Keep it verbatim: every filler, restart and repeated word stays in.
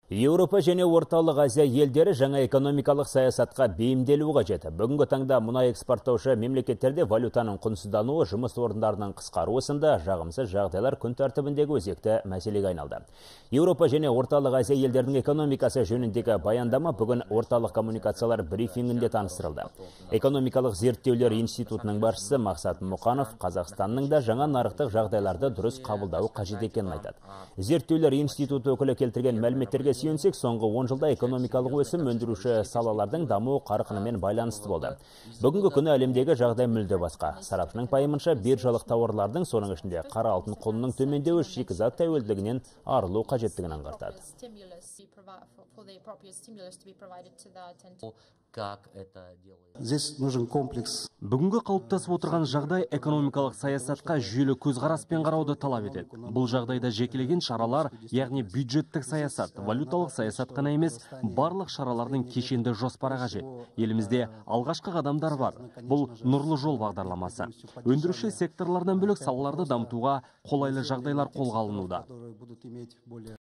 Еуропа және орталық Азия елдері жаңа экономикалық саясатқа бейімделуі қажет. Бүгінгі таңда мұнай экспорттаушы мемлекеттерде валютаның құнсыздануы, жұмыс орындарының қысқаруы сынды жағымсыз жағдайлар күн тәртібіндегі өзекті мәселеге айналды. Еуропа және орталық Азия елдерінің экономикасы жөніндегі баяндама бүгін орталық коммуникациялар брифингінде таныстырылды. Экономикалық зерттеулер институтының басшысы Мақсат Мұқанов Қазақстанның да жаңа нарықтық жағдайларды дұрыс қабылдауы қажет екенін айтады. Зерттеулер институты өкілі келтірген мәліметтерге сүйенсек, соңғы он жылда экономикалық өсім өндіруші салалардың даму қарқынымен байланысты болды. Бүгінгі күні әлемдегі жағдай мүлде басқа. Сарапшының пайымынша, биржалық тауарлардың, соның ішінде қара алтын құнының төмендеуі шикізат тәуелділігінен арылу қажеттігін аңғартады. Бүгінгі қалыптасып отырған жағдай экономикалық саясатқа жүйелі көзқараспен қарауды талап етеді. Бұл жағдайда жекелеген шаралар, яғни бюджеттік саясат, валюталық саясат қана емес, барлық шаралардың кешенді жоспары қажет. Елімізде алғашқы қадамдар бар. Бұл нұрлы жол бағдарламасы. Өндіруші секторлардан бөлек салаларды дамытуға қолайлы жағдайлар қолға алынуда.